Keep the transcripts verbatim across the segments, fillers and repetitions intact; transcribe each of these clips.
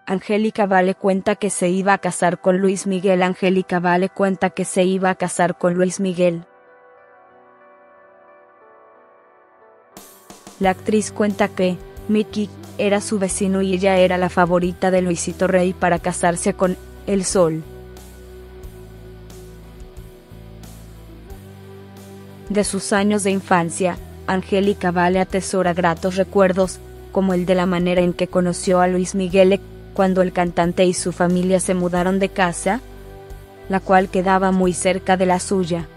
Angélica Vale cuenta que se iba a casar con Luis Miguel. Angélica Vale cuenta que se iba a casar con Luis Miguel. La actriz cuenta que Miki era su vecino y ella era la favorita de Luisito Rey para casarse con El Sol. De sus años de infancia, Angélica Vale atesora gratos recuerdos, como el de la manera en que conoció a Luis Miguel cuando el cantante y su familia se mudaron de casa, la cual quedaba muy cerca de la suya.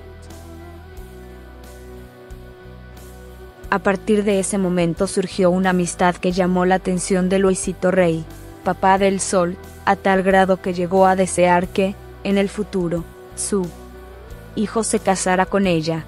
A partir de ese momento surgió una amistad que llamó la atención de Luisito Rey, papá del Sol, a tal grado que llegó a desear que, en el futuro, su hijo se casara con ella.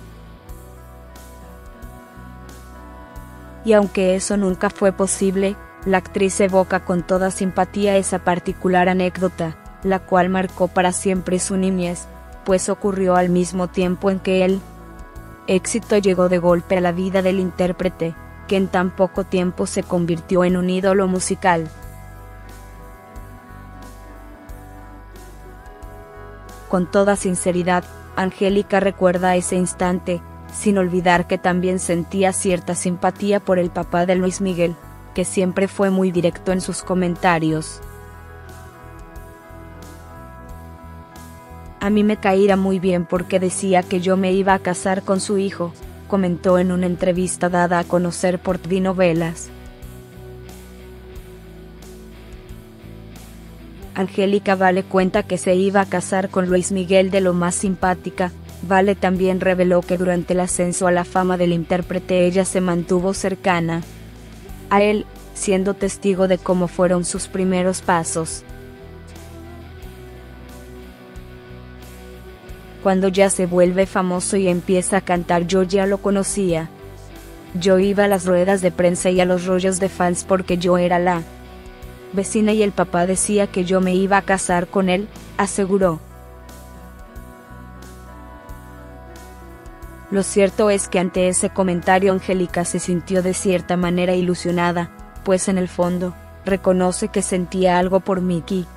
Y aunque eso nunca fue posible, la actriz evoca con toda simpatía esa particular anécdota, la cual marcó para siempre su niñez, pues ocurrió al mismo tiempo en que el éxito llegó de golpe a la vida del intérprete, que en tan poco tiempo se convirtió en un ídolo musical. Con toda sinceridad, Angélica recuerda ese instante, sin olvidar que también sentía cierta simpatía por el papá de Luis Miguel, que siempre fue muy directo en sus comentarios. A mí me caía muy bien porque decía que yo me iba a casar con su hijo, comentó en una entrevista dada a conocer por T V Novelas. Angélica Vale cuenta que se iba a casar con Luis Miguel de lo más simpática. Vale también reveló que durante el ascenso a la fama del intérprete ella se mantuvo cercana a él, siendo testigo de cómo fueron sus primeros pasos. Cuando ya se vuelve famoso y empieza a cantar, yo ya lo conocía. Yo iba a las ruedas de prensa y a los rollos de fans porque yo era la vecina y el papá decía que yo me iba a casar con él, aseguró. Lo cierto es que ante ese comentario Angélica se sintió de cierta manera ilusionada, pues en el fondo, reconoce que sentía algo por Miki.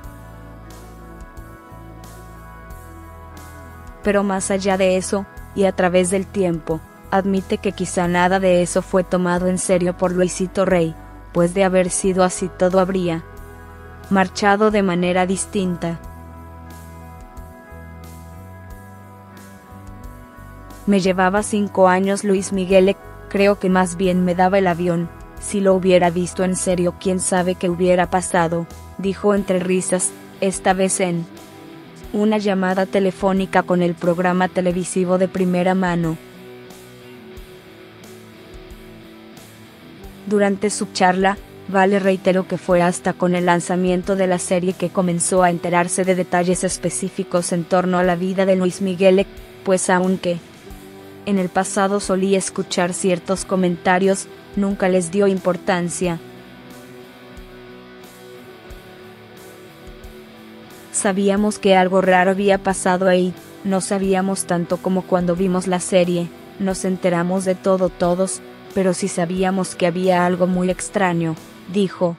Pero más allá de eso, y a través del tiempo, admite que quizá nada de eso fue tomado en serio por Luisito Rey, pues de haber sido así todo habría marchado de manera distinta. Me llevaba cinco años Luis Miguel, creo que más bien me daba el avión, si lo hubiera visto en serio quién sabe qué hubiera pasado, dijo entre risas, esta vez en una llamada telefónica con el programa televisivo de Primera Mano. Durante su charla, Vale reiteró que fue hasta con el lanzamiento de la serie que comenzó a enterarse de detalles específicos en torno a la vida de Luis Miguel, pues aunque en el pasado solía escuchar ciertos comentarios, nunca les dio importancia. Sabíamos que algo raro había pasado ahí, no sabíamos tanto como cuando vimos la serie, nos enteramos de todo todos, pero sí sabíamos que había algo muy extraño, dijo.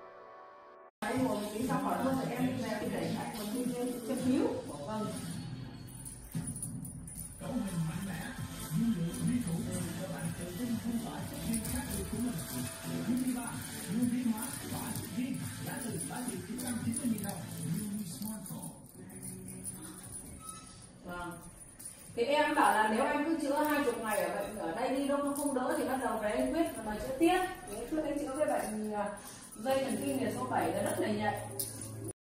Vâng. Thì em bảo là nếu anh cứ chữa hai chục ngày ở bệnh ở đây đi đâu nó không đỡ thì bắt đầu phải anh quyết mà chữa tiếp. Để quyết anh chữa cái bệnh dây thần kinh này số bảy là rất là nhạy.